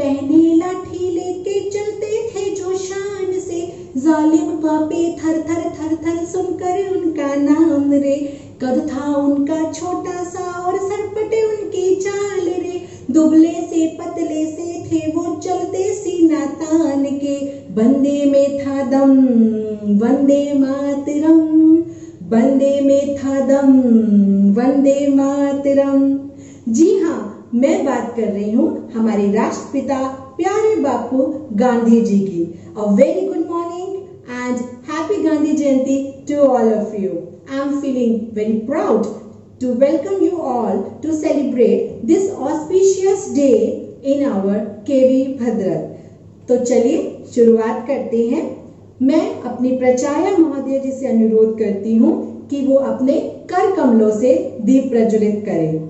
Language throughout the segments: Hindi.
पहने लाठी लेके चलते थे जो शान से, जालिम कांपे थर थर थर थर सुनकर उनका नाम रे। कद था उनका छोटा सा और सरपटे उनकी चाल रे, दुबले से पतले से थे वो चलते सीना तान के। बंदे में था दम वंदे मातरम, बंदे में था दम वंदे मातरम। जी हाँ, मैं बात कर रही हूँ हमारे राष्ट्रपिता प्यारे बापू गांधी जी की। A very good morning and happy Gandhi Jayanti to all of you. I am feeling very proud to welcome you all to celebrate this auspicious day in our KV Bhadrak. तो चलिए शुरुआत करते हैं। मैं अपनी प्राचार्य महोदय जी से अनुरोध करती हूँ कि वो अपने कर कमलों से दीप प्रज्वलित करें।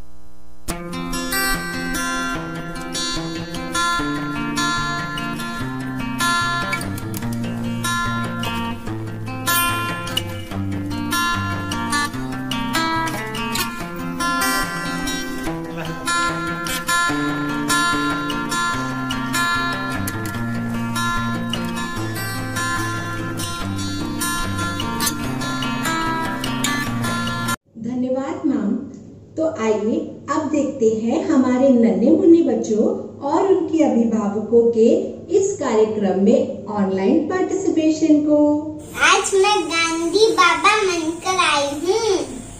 धन्यवाद मैम। तो आइए अब देखते हैं हमारे नन्हे मुन्ने बच्चों और उनके अभिभावकों के इस कार्यक्रम में ऑनलाइन पार्टिसिपेशन को। आज मैं गांधी बाबा बनकर आई हूँ।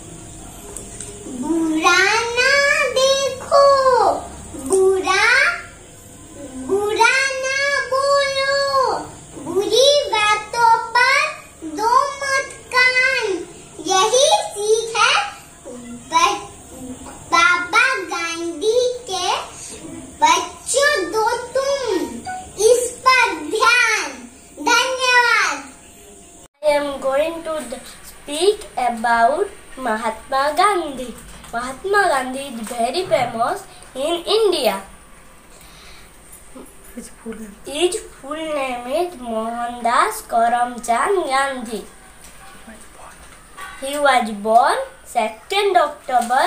बुरा ना देखो, बुरा बुरा ना बोलो, बुरी बातों पर दो मत कान, यही सीख है बाबा गांधी के। बच्चों दो तुम इस पर ध्यान। धन्यवाद। I am going to speak about Mahatma Gandhi. Mahatma Gandhi is very famous in India. His full name is Mohandas Karamchand Gandhi. He was born 2nd October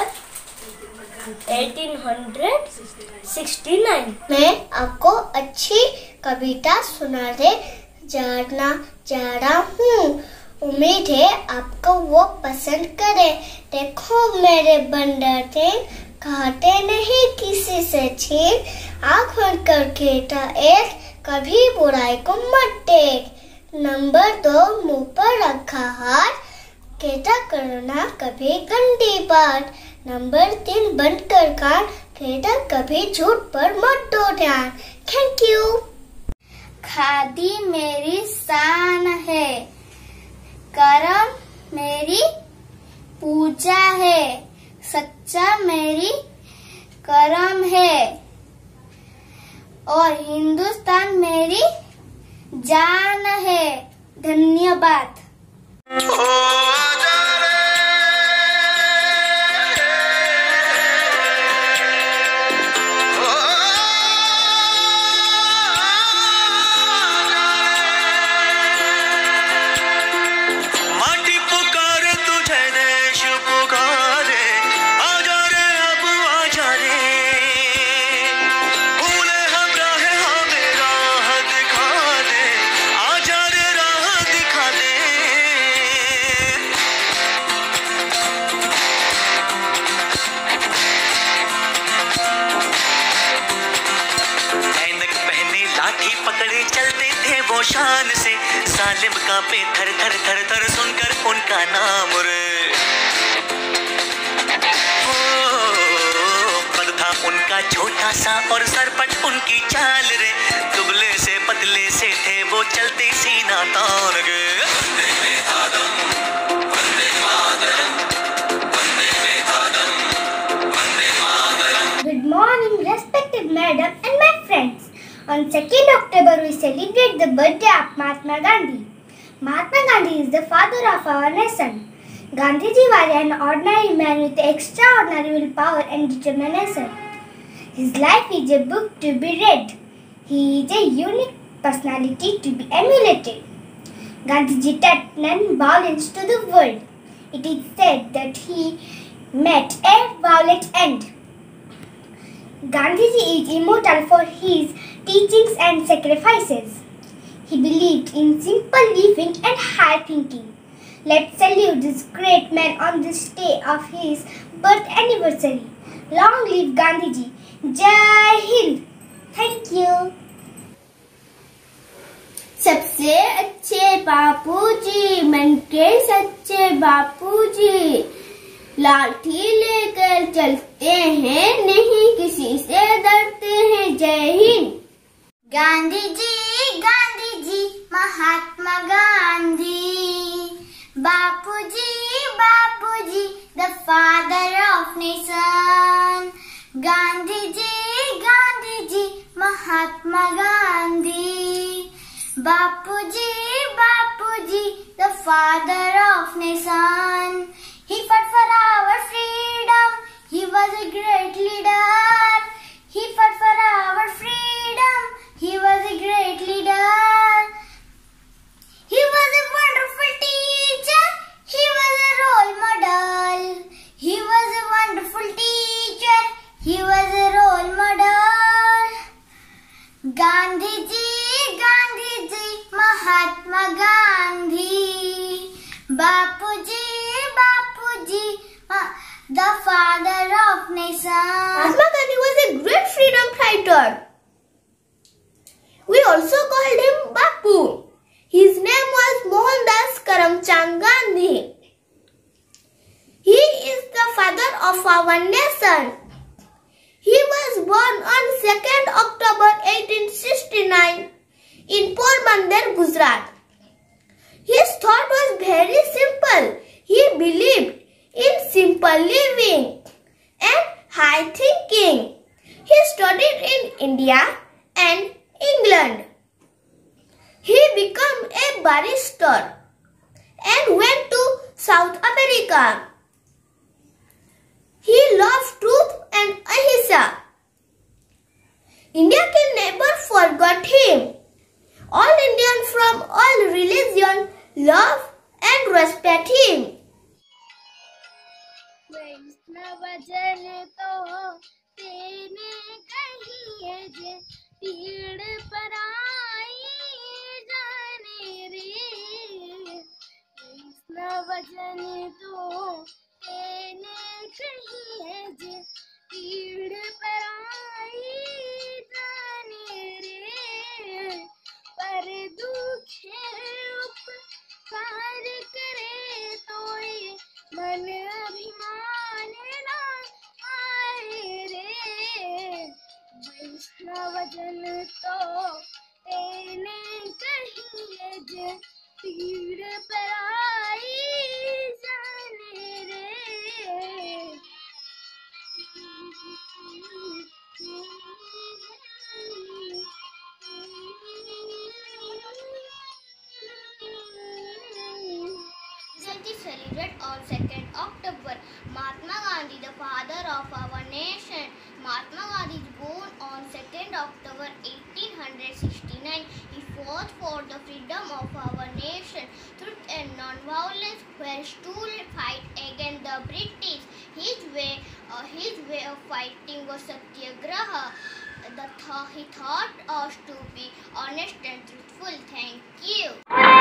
1869. मैं आपको अच्छी कविता सुनाने जाना चाह रहा हूँ। उम्मीद है आपको वो पसंद करे। देखो मेरे बंदर थे, खाते नहीं किसी से छीन, आँख बंद कर खेता एक, कभी बुराई को मत देख। नंबर 2 मुंह पर रखा हाथ, कहता करना कभी गंदी बात। नंबर 3 बंद कर कान, कहता कभी झूठ पर मत दो ध्यान। Thank you. खादी मेरी शान है, करम मेरी पूजा है, सच्चा मेरी करम है, और हिंदुस्तान मेरी जान है। धन्यवाद। शान से सालिम कांपे थर थर थर थर सुनकर उनका नाम रे। कद था उनका छोटा सा और सरपट उनकी चाल रे, दुबले से पतले से थे वो चलते सीना तान गे। वंदे में था दम वंदे मातरम, वंदे में था दम Vande Mataram. Good morning, respected madam and my friends. On 2nd October, we celebrate the birthday of Mahatma Gandhi. Mahatma Gandhi is the father of our nation. Gandhiji was an ordinary man with extraordinary willpower and determination. His life is a book to be read. He is a unique personality to be emulated. Gandhiji taught non-violence to the world. It is said that he met a violent end. Gandhiji is immortal for his teachings and sacrifices. He believed in simple living and high thinking. Let's salute this great man on this day of his birth anniversary. Long live Gandhiji. Jai Hind. Thank you. सबसे अच्छे बापूजी, मन के सच्चे बापूजी, लाठी लेकर चलते हैं, नहीं किसी से डरते हैं। जय हिंद। गांधी जी, महात्मा गांधी, बापूजी, the father of nation. Gandhi ji, Mahatma Gandhi, Bapuji, the father of nation. He fought for our freedom. He was a great leader. He fought for our freedom. He was a great leader. He was a wonderful teacher. He was a role model. He was a wonderful teacher. He was a role model. Gandhi ji, Mahatma Gandhi, Bapuji, the father of nation. Mahatma Gandhi was a great freedom fighter. We also called him Bapu. His name was Mohandas Karamchand Gandhi. He is the father of our nation. He was born on 2nd October 1869 in Porbandar, Gujarat. His thought was very simple. He believed in simple living and high thinking. He studied in India and England. He became a barrister and went to South America. He loved truth and ahimsa. India can never forget him. All Indians from all religions love and respect him. वैष्णवजन तो तेने कहिए जे, पीड़ पराई जाने रे। वैष्णवजन तो तेने कहिए जे, पीड़ पराई जाने रे। पर दुखे उपकार करे तो ये मन अभिमान ना आए रे। वैष्णवजन तो तेने कहिए जे, पीड़ पराई जाने रे। Celebrated on 2nd October. Mahatma Gandhi, the father of our nation. Mahatma Gandhi is born on 2nd October 1869. He fought for the freedom of our nation. Truth and non-violence were to fight against the British. His way of fighting was satyagraha. He taught us to be honest and truthful. Thank you.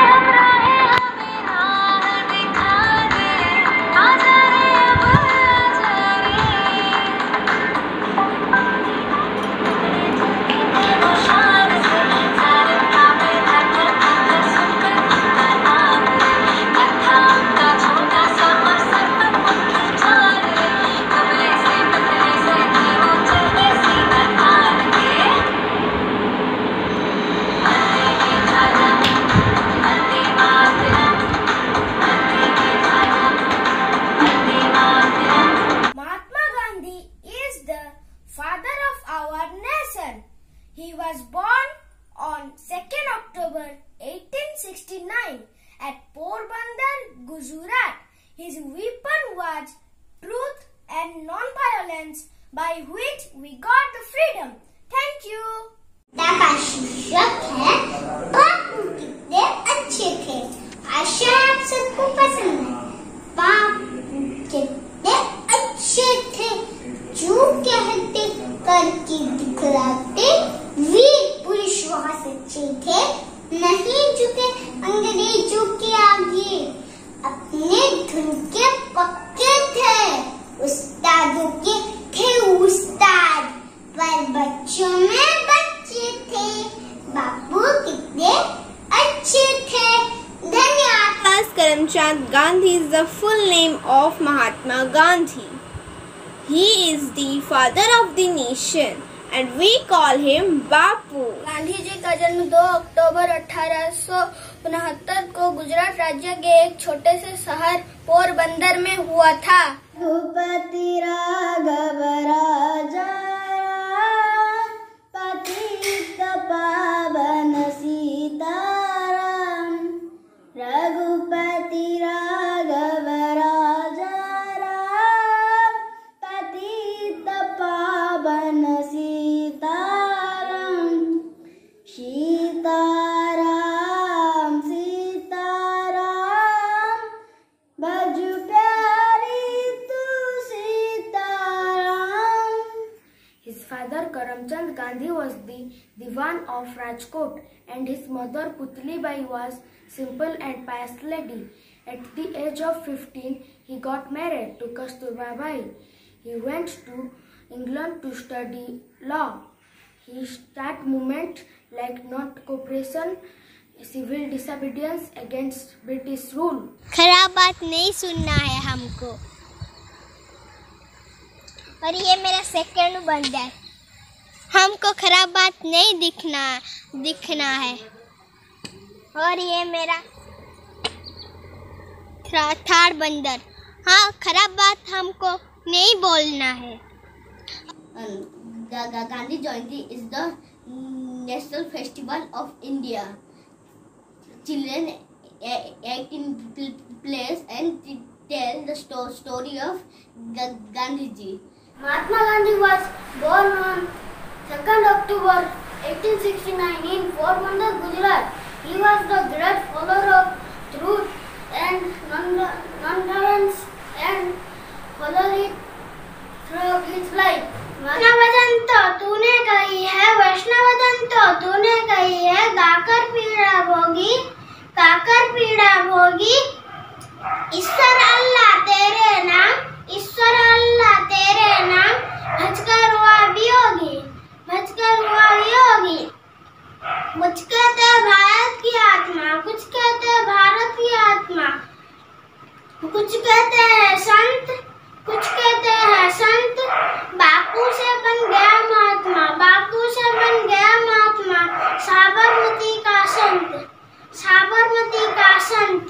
He was born on 2nd October 1869 at Porbandar, Gujarat. His weapon was truth and non-violence, by which we got the freedom. Thank you. का शीर्षक है बापू कितने अच्छे थे। आशा आप सबको पसंद है। बापू कितने अच्छे थे, जो कहते करते वीर पुरुष वह सच्चे थे, नहीं झुके अंग्रेजों के आगे, अपने धुन के पक्के थे, उस्तादों के थे उस्ताद, पर बच्चों में बच्चे थे, बापू कितने अच्छे थे। धन्यवाद। Karamchand Gandhi is the full name of Mahatma Gandhi. He is the father of the nation and we call him Bapu. Gandhi ji का जन्म 2 अक्टूबर 1869 को गुजरात राज्य के एक छोटे से शहर पोरबंदर में हुआ था। रघुपति राघव राजा पतित पावन सीताराम, रघुपति राघव राजा राम पतित पावन सीताराम, सीताराम सीताराम भज प्यारी तू Sitaram. His father Karamchand Gandhi was the Diwan of Rajkot and his mother Putli Bai was simple and pious lady. At the age of 15, he got married to Kasturba Bai. He went to England to study law. He started movement like not cooperation, civil disobedience against British rule. खराब बात नहीं सुनना है हमको। और ये मेरा सेकंड बंद है। हमको खराब बात नहीं दिखना है। और ये मेरा थर्ड बंदर। हाँ, खराब बात हमको नहीं बोलना है। Gandhi Jayanti is the national festival of India. Children act in plays and tell the story of Gandhiji. Mahatma Gandhi was born on 2nd October 1869 in Porbandar, Gujarat. He was the great follower of truth and non-violence and followed it throughout his life. वैष्णवदन तो तूने कही है, वैष्णवदन तो तूने कही है, गाकर पीड़ा भोगी, गाकर पीड़ा भोगी। ईश्वर अल्लाह तेरे नाम, ईश्वर अल्लाह तेरे नाम, भजकर हुआ वियोगी, भजकर हुआ वियोगी। कुछ कहते हैं भारत की आत्मा, कुछ कहते हैं भारत की आत्मा, कुछ कहते हैं संत, कुछ कहते हैं संत। बापू से बन गया महात्मा, बापू से बन गया महात्मा, साबरमती का संत, साबरमती का संत।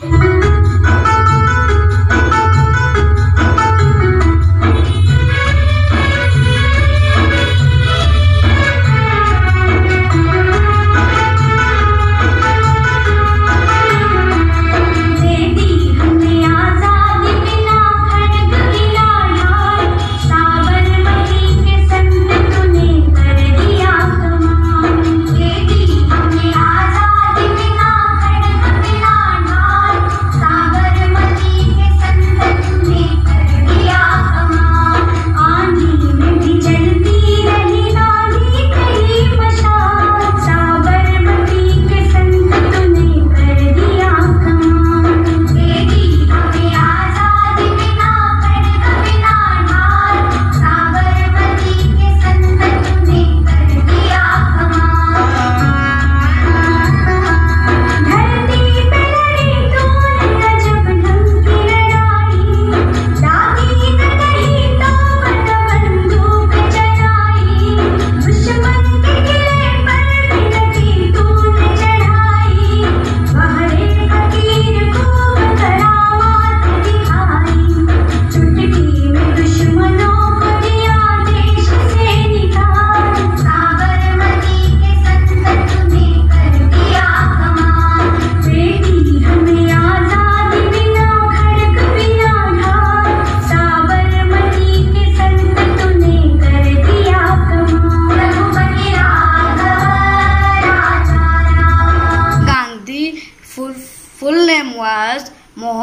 साबरमती के संत तूने कर दिया।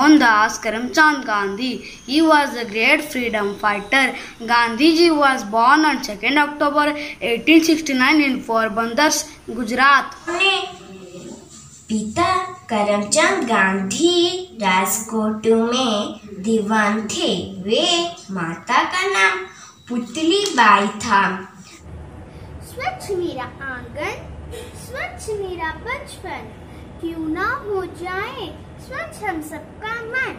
Mohandas Karamchand Gandhi. He was a great freedom fighter. Gandhiji was born on 2nd October 1869 in Porbandar, Gujarat. पिता करमचंद गांधी राजकोट में दीवान थे। वे माता का नाम पुतली बाई था। स्वच्छ मेरा आंगन, स्वच्छ मेरा बचपन, क्यों ना हो जाए स्वच्छ हम सबका मन।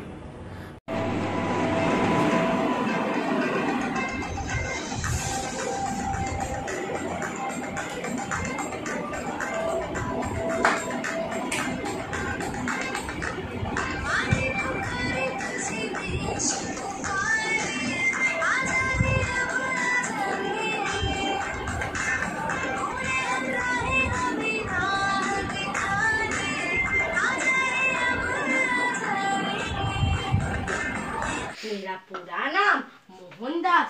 मेरा पूरा नाम मोहनदास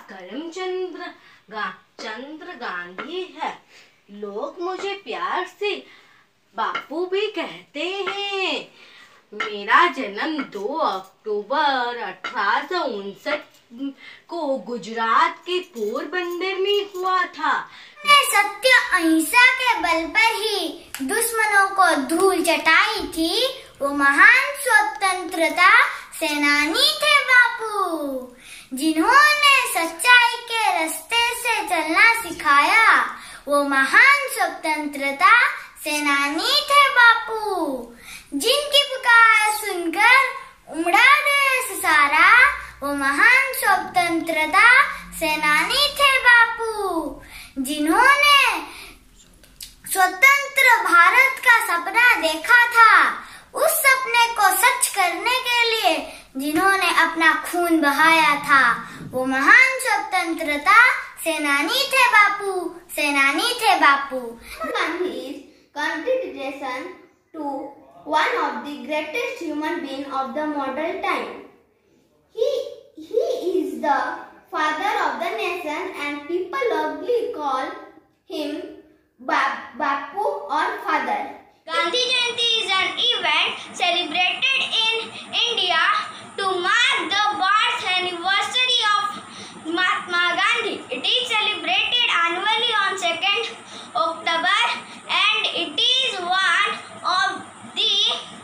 करमचंद गांधी है। लोग मुझे प्यार से बापू भी कहते हैं। मेरा जन्म 2 अक्टूबर 1859 को गुजरात के पोरबंदर में हुआ था। सत्य अहिंसा के बल पर ही दुश्मनों को धूल चटाई थी। वो महान स्वतंत्रता सेनानी थे बापू, जिन्होंने सच्चाई के रास्ते से चलना सिखाया। वो महान स्वतंत्रता सेनानी थे बापू, जिनकी पुकार सुनकर उमड़ा देश सारा। वो महान स्वतंत्रता सेनानी थे बापू, जिन्होंने स्वतंत्र भारत का सपना देखा था। उस सपने को सच करने के लिए जिन्होंने अपना खून बहाया था। वो महान स्वतंत्रता सेनानी थे बापू, सेनानी थे बापू। His contribution to one of the greatest human beings of the modern time. He is the father of the nation and people lovingly call him Bapu or father. Gandhi Jayanti is an event celebrated in India to mark the birth anniversary of Mahatma Gandhi. It is celebrated annually on 2nd October and it is one of the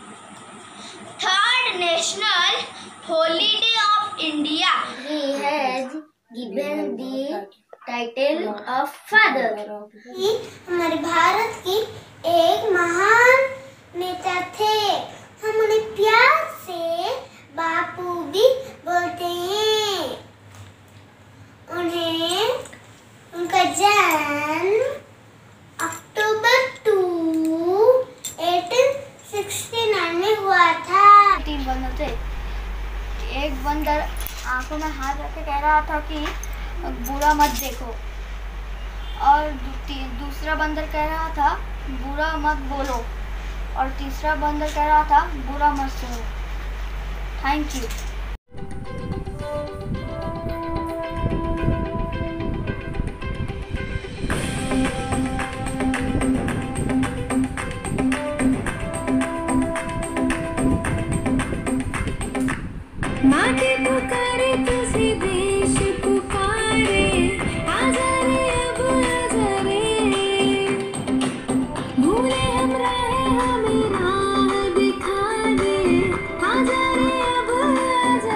3rd national holiday of India. He has given the title of father. हमारे भारत की एक महान नेता थे। हम उन्हें प्यार से बापू भी बोलते हैं। उनका जन्म अक्टूबर 2, 1869 में हुआ था। 3 बंदर थे। एक बंदर आंखों में हाथ रख के कह रहा था कि बुरा मत देखो, और दूसरा बंदर कह रहा था बुरा मत बोलो, और तीसरा बंदर कह रहा था बुरा मत सुनो। Thank you. माँ के पुकारे तुझे देश पुकारे, आजा रे अब आजा रे, भूले हम रहे हमें राह दिखा दे, आजा रे अब आजा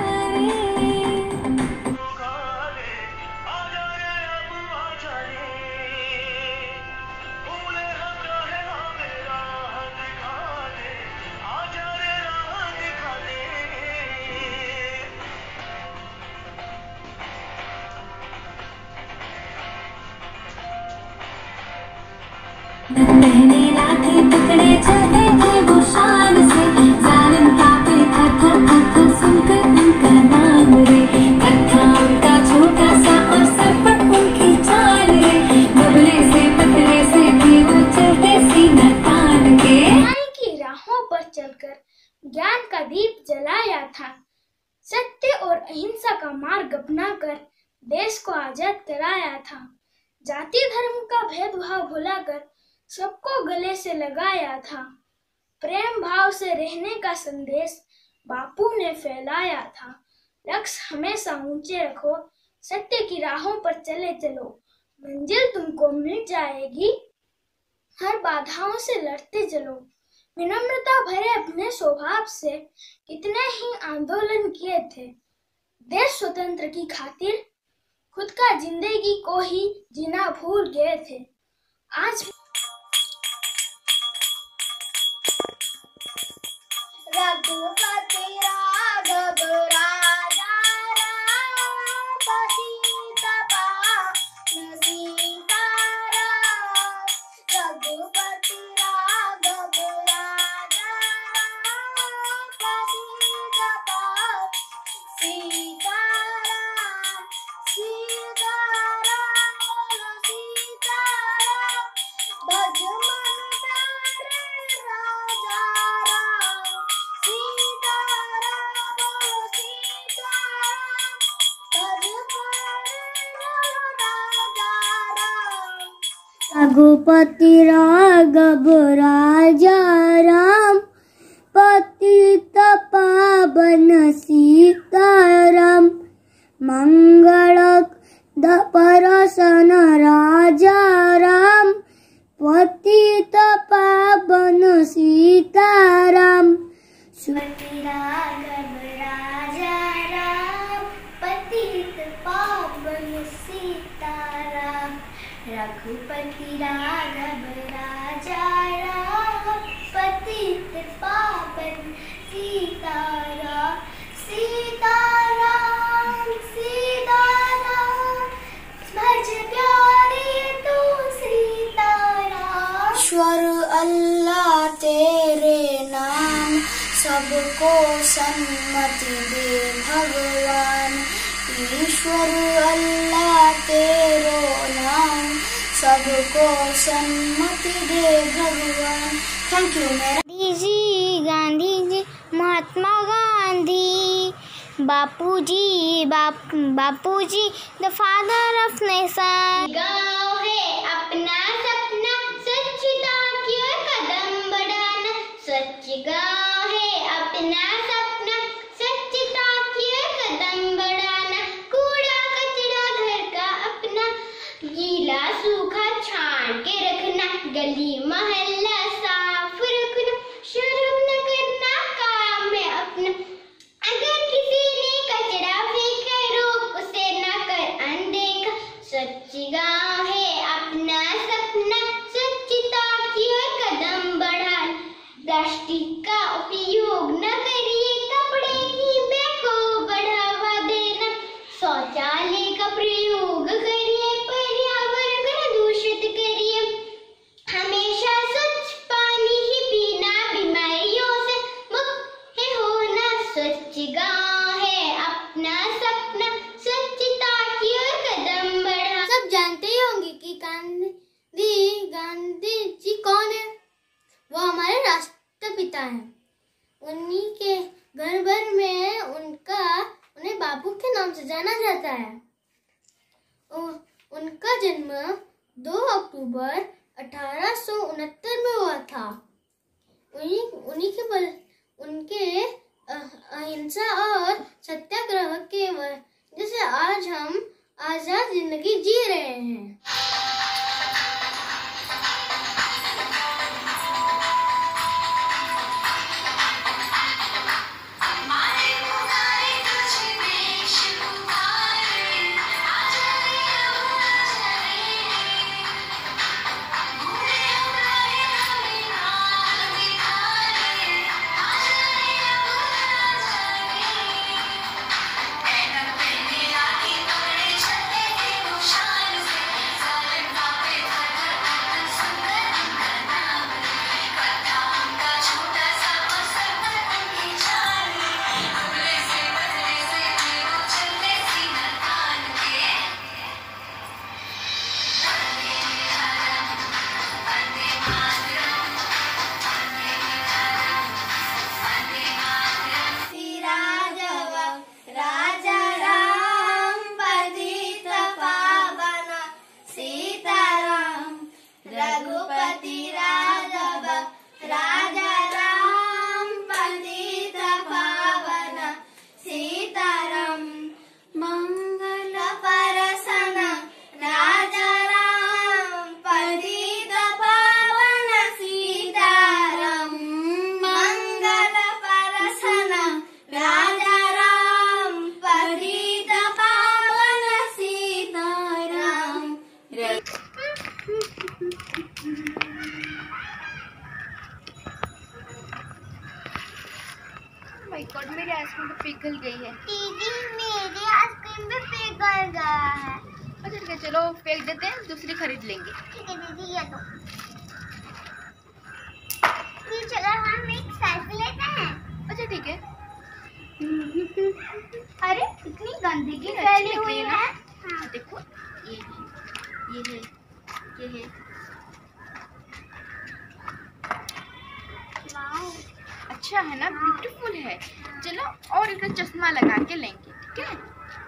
पहने लाठी टुकड़े चलते थे वो शान से, जालिम कांपे थर थर थर थर सुनकर उनका नाम रे, कथा उनका छोटा सा और सरपट उनकी चाल रे, दुबले से पतले से भी वो चलते सीना तान के। ज्ञान की राहों पर चलकर ज्ञान का दीप जलाया था। सत्य और अहिंसा का मार्ग अपनाकर देश को आजाद कराया था। जाति धर्म का भेदभाव भुलाकर सबको गले से लगाया था। प्रेम भाव से रहने का संदेश बापू ने फैलाया था। लक्ष्य हमेशा ऊंचे रखो, सत्य की राहों पर चले चलो, मंजिल तुमको मिल जाएगी, हर बाधाओं से लड़ते चलो। विनम्रता भरे अपने स्वभाव से कितने ही आंदोलन किए थे। देश स्वतंत्र की खातिर खुद का जिंदगी को ही जीना भूल गए थे। आज रघुपति राघव राजा राम, पतित पावन सीताराम। रघुपति राघव राजा राम, पतित पावन सीताराम। सीताराम सीताराम, भज मन प्यारे राजा राम। रघुपति राघव राजा राम, पतित पावन सीताराम। मंगल दर्शन राजा राम, पतित पावन सीताराम। रघुपति राघव राजा राम, पतित पावन सीताराम। रघुपति राघव राजा राम, पतित पावन सीताराम। सीताराम सीताराम, भज प्यारे तू सीताराम। ईश्वर अल्लाह तेरे नाम, सबको सन्मति दे भगवान। ईश्वर अल्लाह तेरो नाम, सबको सन्मति दे भगवान। Thank you. Gandhi ji Mahatma Gandhi, Bapuji the father of nation. गाँव है अपना सपना, स्वच्छता की ओर कदम बढ़ाना। स्वच्छ गाँव है अपना सपना, स्वच्छता की ओर कदम बढ़ाना। कूड़ा कचरा घर का अपना, गीला सूखा छान के रखना। गली मोहल्ला साफ रखना, शर्म न करना काम में अपना। अगर किसी ने कचरा फेंका, रोक उसे न कर अनदेखा। स्वच्छ गाँव है अपना सपना, स्वच्छता की ओर कदम बढ़ाना। प्लास्टिक का उपयोग न करिए, कपड़े की बैग को बढ़ावा देना। शौचालय का प्रयोग करिए, पर्यावरण को दूषित करिए। हमेशा स्वच्छ पानी ही पीना, बीमारियों से मुक्त होना। स्वच्छ गाँव है अपना सपना, स्वच्छता की ओर कदम बढ़ा। सब जानते ही होंगे कि गांधी जी कौन है। वो हमारे राष्ट्रपिता हैं। उन्हीं के घर भर में उन्हें बापू के नाम से जाना जाता है। उनका जन्म 2 अक्टूबर 1869 में हुआ था। उनके अहिंसा और सत्याग्रह के वजह से आज हम आजाद जिंदगी जी रहे हैं। माय गॉड, मेरी आइसक्रीम तो पिघल गई है। दीदी मेरी आइसक्रीम भी पिघल गया है। अच्छा ठीक है, चलो फेंक देते हैं, दूसरी खरीद लेंगे। ठीक है दीदी, ये लो। ये चलो हम एक सेल्फी लेते हैं। अच्छा ठीक है। अरे इतनी गंदगी फैली हुई है। हाँ देखो, ये है। वाओ, अच्छा है ना, ब्यूटीफुल है। चलो और एक चश्मा लगा के लेंगे, ठीक है?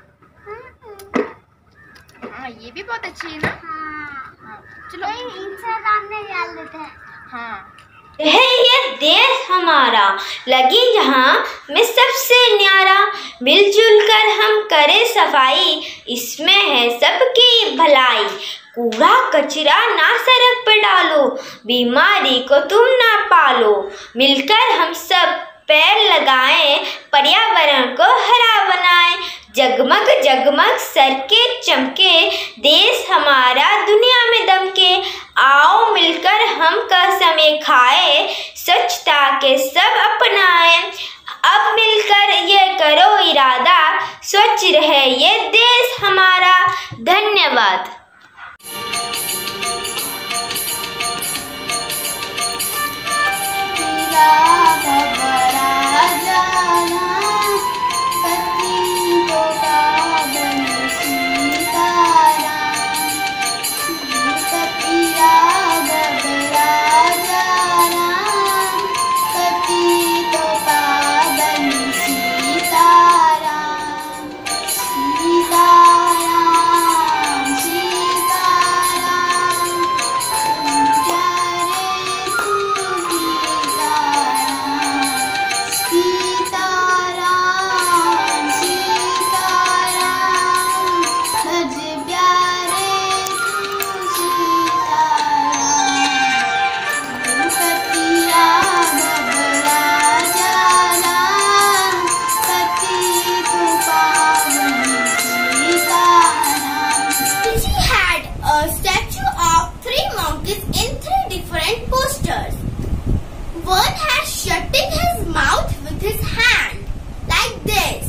हाँ ये भी बहुत अच्छी है ना। हाँ चलो इंस्टाग्राम में डाल देते हैं। हाँ है ये देश हमारा, लगी जहाँ में सबसे न्यारा, मिलजुल कर हम करें सफाई, इसमें है सबकी भलाई। कूड़ा कचरा ना सड़क पे डालो, बीमारी को तुम ना पालो, मिलकर हम सब पेड़ लगाएं, पर्यावरण को हरा बनाएं। जगमग जगमग सरके चमके, देश हमारा दुनिया में दमके। आओ मिलकर हम कसम ये खाए, स्वच्छता के सब अपनाएं। अब मिलकर ये करो इरादा, स्वच्छ रहे ये देश हमारा। धन्यवाद। One had shutting his mouth with his hand, like this.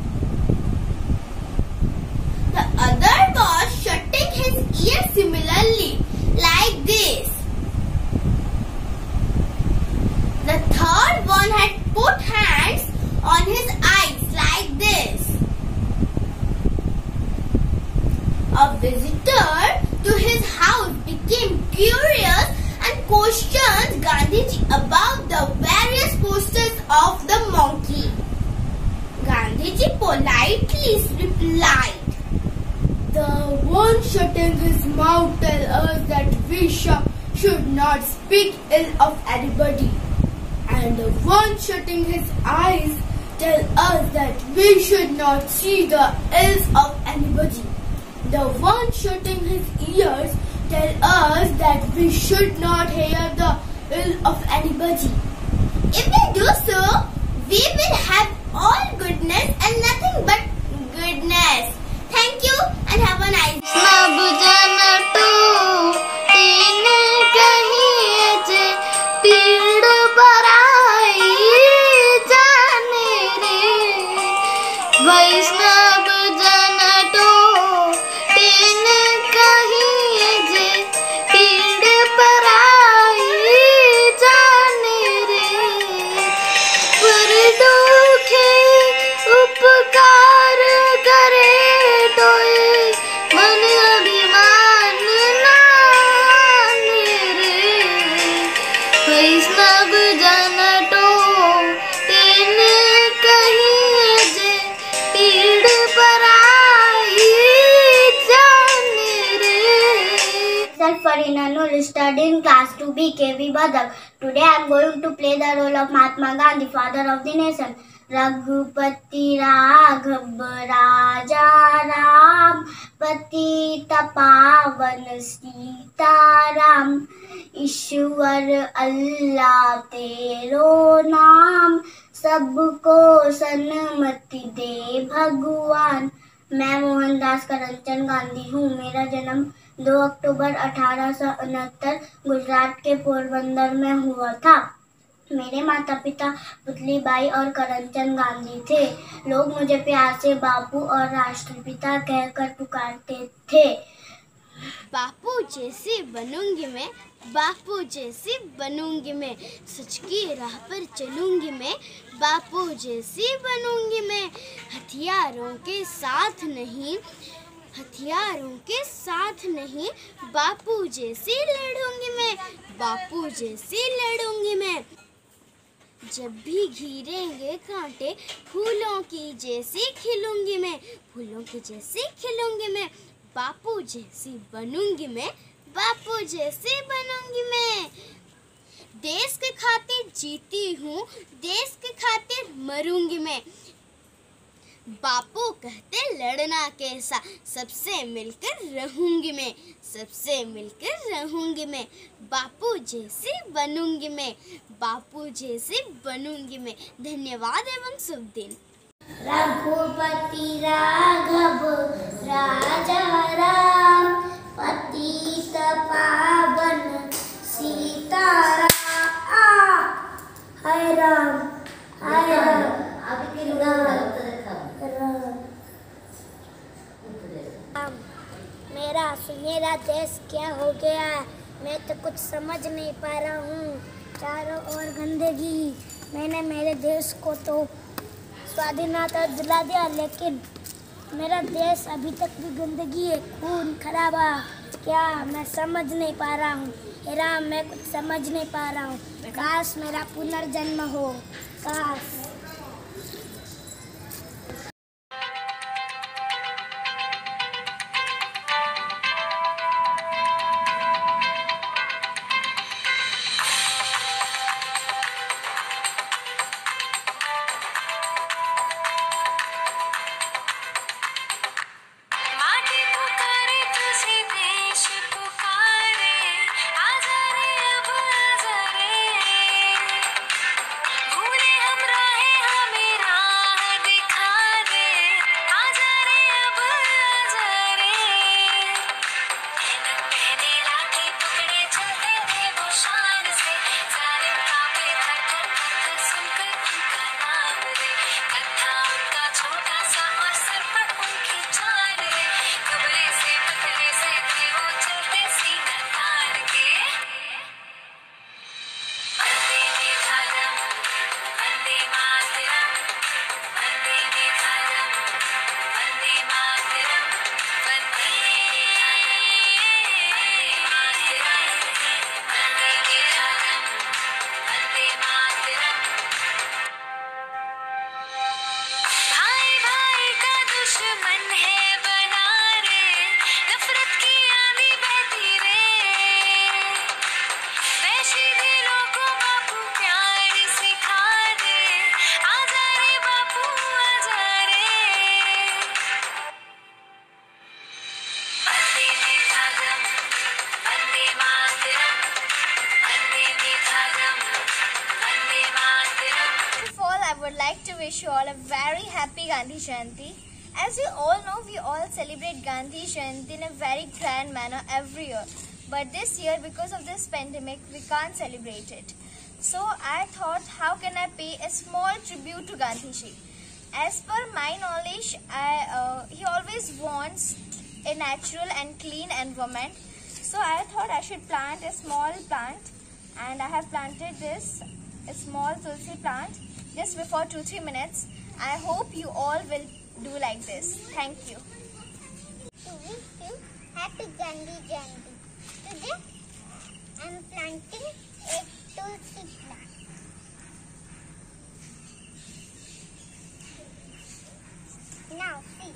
The other was shutting his ears similarly, like this. The third one had put hands on his eyes, like this. A visitor to his house became curious and questioned Gandhiji about the various postures of the monkey. Gandhiji politely replied, "The one shutting his mouth tells us that we should not speak ill of anybody, and the one shutting his eyes tells us that we should not see the ills of anybody. The one shutting his ears tell us that we should not hear the ill of anybody. If we do so, we will have all goodness and nothing but goodness." Thank you and have a nice Studying class 2B KB Badak. Today I am going to play the role of Mahatma Gandhi, father of the nation. Raghupati Raghav Raja Ram, Patita Pavan Sita Ram, ईश्वर अल्लाह तेरो नाम, सबको सन्मति दे भगवान। मैं मोहनदास करमचंद गांधी हूँ। मेरा जन्म 2 अक्टूबर 1869 गुजरात के पोरबंदर में हुआ था। मेरे माता पिता पुतलीबाई और करमचंद गांधी थे। लोग मुझे प्यार से बापू और राष्ट्रपिता कहकर पुकारते थे। बापू जैसी बनूंगी मैं, बापू जैसी बनूंगी मैं, सच की राह पर चलूंगी मैं, बापू जैसी बनूंगी मैं। हथियारों के साथ नहीं, हथियारों के साथ नहीं, बापू जैसी लड़ूंगी मैं, बापू जैसी लड़ूंगी मैं। जब भी घिरेंगे कांटे, फूलों की जैसी खिलूंगी मैं, फूलों की जैसी खिलूंगी मैं, बापू जैसी बनूंगी मैं, बापू जैसी बनूंगी मैं। देश के खातिर जीती हूँ, देश के खातिर मरूंगी मैं। बापू कहते लड़ना कैसा, सबसे मिलकर रहूंगी मैं, सबसे मिलकर रहूंगी मैं, बापू जैसी बनूंगी मैं, बापू जैसी बनूंगी मैं। धन्यवाद एवं शुभ दिन। रघुपति राघव राजा राम, पतित पावन सीताराम। हाय राम, हाय राम, मेरा देश क्या हो गया, मैं तो कुछ समझ नहीं पा रहा हूँ। चारों ओर गंदगी, मैंने मेरे देश को तो स्वाधीनता दिला दिया, लेकिन मेरा देश अभी तक भी गंदगी है, खून खराबा। क्या मैं समझ नहीं पा रहा हूँ। हे राम, मैं कुछ समझ नहीं पा रहा हूँ। काश मेरा पुनर्जन्म हो, काश। Wish you all a very happy Gandhi Jayanti. As you all know, we all celebrate Gandhi Jayanti in a very grand manner every year. But this year, because of this pandemic, we can't celebrate it. So I thought, how can I pay a small tribute to Gandhi Ji? As per my knowledge, he always wants a natural and clean environment. So I thought I should plant a small plant, and I have planted this, a small tulsi plant, just before 2-3 minutes. I hope you all will do like this. Thank you. To wish you happy Gandhi Jayanti. Today I am planting a tulsi plant. Now see.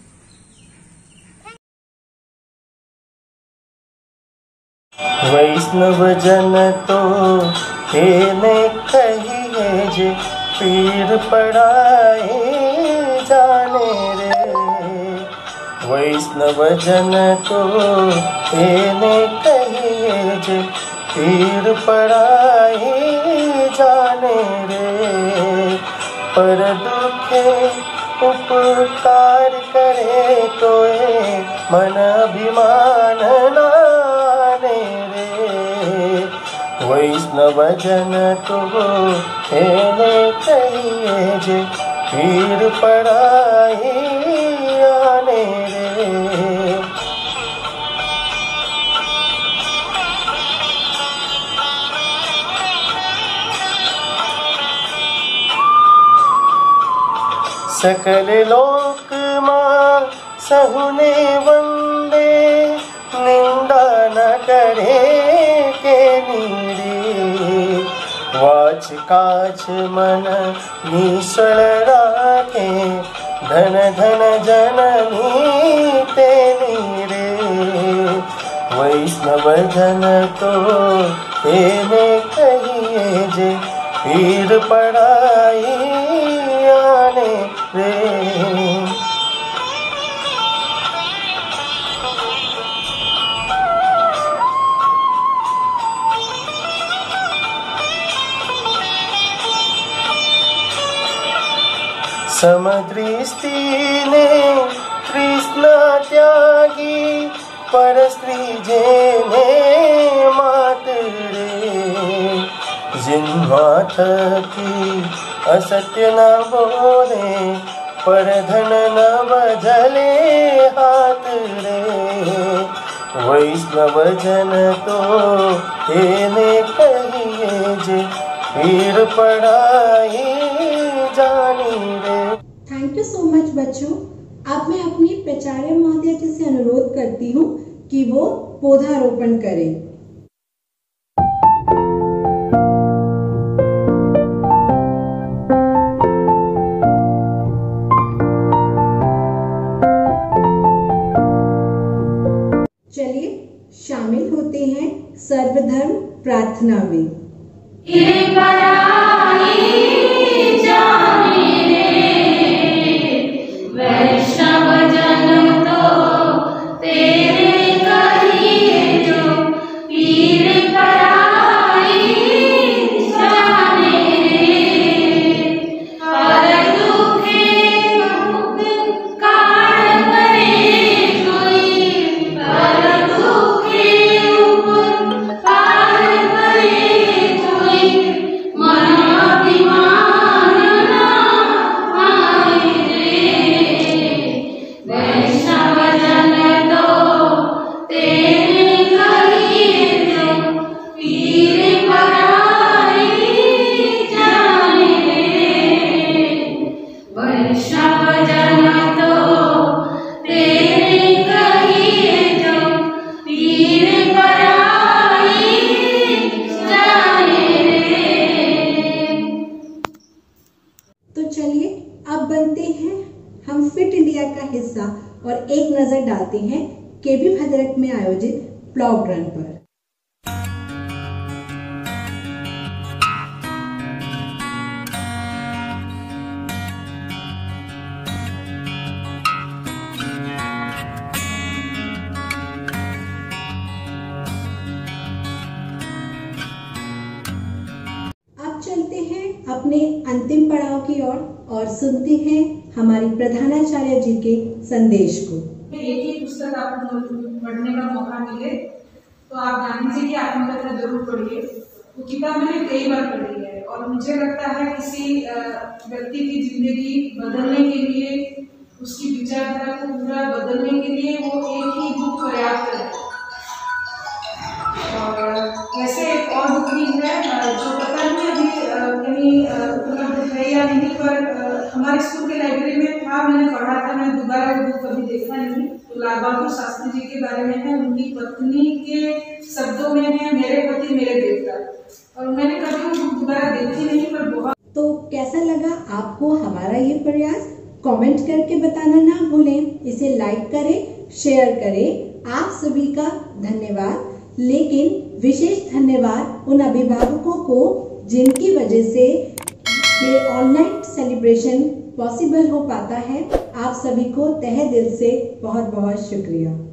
वैष्णव जन तो ने कहिए जे पीर पड़ाए जाने रे। वैष्णव जन तो ने कहिए जे पीर पड़ाए जाने रे। पर दुखे उपकार करे तो मन अभिमान ना वैष्णव जन तो एने कहिए जे पीर पराई आने रे। सकल लोक मां सहुने वंदे निंदा न करे के नीरे। वाच काच मन निश्चल राखे धन धन जननी तेनी रे। वैष्णव जन तो तेने कहिए जे पीर पराई आने रे। समुद्री स्त्री ने तृष्णा त्यागी पर स्त्री जेने मात रे। जिन्हा थकी असत्य न बोले पर धन न बजले हाथ रे। वैष्णव जन तो एने कहिए जे पीर पराई जानी रे। थैंक यू सो मच बच्चों। अब मैं अपनी प्राचार्य महोदया जी से अनुरोध करती हूँ कि वो पौधारोपण करें। चलिए शामिल होते हैं सर्वधर्म प्रार्थना में। वैष्णव जन तो तेरे कहिए जो पीर पराई जाने रे। हर दुखे उपकार करे कोई, हर दुखे उपकार करे कोई, मन अभिमान ना आए रे। वैष्णव जन तो तेरे कहिए जो पीर पराई जाने रे। वैष्णव जन तो तेरे कहिए जो पीर पराई जाने रे। तो चलिए अब बनते हैं हम फिट इंडिया का हिस्सा और एक नजर डालते हैं केबी भद्रक में आयोजित प्लॉग रन पर। अब चलते हैं अपने अंतिम पड़ाव की ओर और सुनते हैं हमारी प्रधानाचार्य जी के संदेश को। एक ही पुस्तक आपको पढ़ने का मौका मिले तो आप गांधी जी की आत्मकथा जरूर पढ़िए। वो किताब मैंने कई बार पढ़ी है और मुझे लगता है किसी व्यक्ति की जिंदगी बदलने के लिए, उसकी विचारधारा को पूरा बदलने के लिए वो एक ही बुक पर्याप्त है। और वैसे एक और बुक भी है जो पता नहीं अभी कहीं उपलब्ध है या नहीं, पर हमारे स्कूल के लाइब्रेरी में था, मैंने पढ़ा था, मैंने दोबारा वो बुक कभी देखा नहीं। तो लाल बहादुर शास्त्री जी के बारे में है, उनकी पत्नी के शब्दों में है मेरे पति मेरे देवता, और मैंने कभी वो बुक दोबारा देखी नहीं, पर बहुत। तो कैसा लगा आपको हमारा ये प्रयास? कमेंट करके बताना ना भूलें। इसे लाइक करें, शेयर करें। आप सभी का धन्यवाद, लेकिन विशेष धन्यवाद उन अभिभावकों को जिनकी वजह से ये ऑनलाइन सेलिब्रेशन पॉसिबल हो पाता है। आप सभी को तहे दिल से बहुत बहुत शुक्रिया।